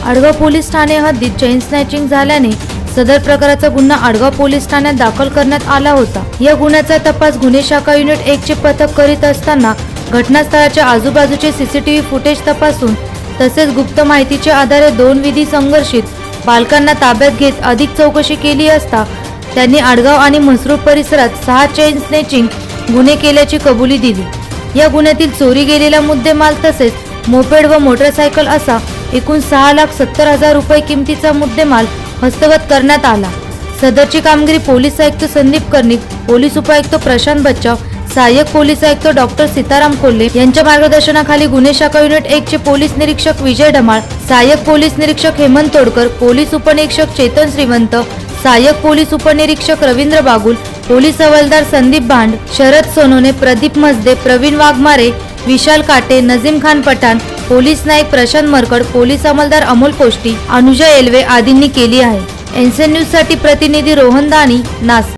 Adgaon police Thane हद्दीत chain snatching झाल्याने सदर प्रकाराचा गुन्हा आडगाव पोलीस ठाण्यात दाखल करण्यात आला होता। या गुन्ह्याचा तपास गुन्हे शाखा युनिट 1 चे पथक करीत असताना घटनास्थळाच्या आजूबाजूचे सीसीटीव्ही फुटेज तपासून तसेच गुप्त माहितीच्या आधारे 2 विधी संघर्षित बालकांना ताब्यात घेत अधिक चौकशी केली असता त्यांनी आडगाव आणि म्हसरूळ परिसरात 6 चेन स्नॅचिंग गुन्हे केल्याची कबुली दिली। या गुन्ह्यातील चोरी गेलेला मुद्देमाल तसेच मोपेड व मोटरसायकल असा एकूण 6,70,000 रुपये किमतीचा मुद्देमाल हस्तगत करण्यात आला। सदरची कामगिरी पोलीस आयुक्त संदीप कर्णिक, पोलीस उपायुक्त प्रशांत बच्चाव, सहाय्यक पोलीस आयुक्त डॉक्टर सीताराम कोल्हे यांच्या मार्गदर्शनाखाली गुन्हे शाखा युनिट 1 चे पोलीस निरीक्षक विजय ढमाळ, सहाय्यक पोलीस निरीक्षक हेमंत तोडकर, पोलीस उपनिरीक्षक चेतन श्रीवंत, सहाय्यक पोलीस उपनिरीक्षक रवींद्र बागुल, पोलीस हवालदार संदीप भांड, शरद सोनोने, प्रदीप मजदे, प्रवीण वाघमारे, विशाल काटे, नजीम खान पठाण, पोलीस नायक प्रशांत मरकड, पोलीस अंमलदार अमोल पोष्टी, अनुजा एल्वे आदींनी केली आहे। एनसीएन न्यूज साठी प्रतिनिधी रोहन दानी, नास।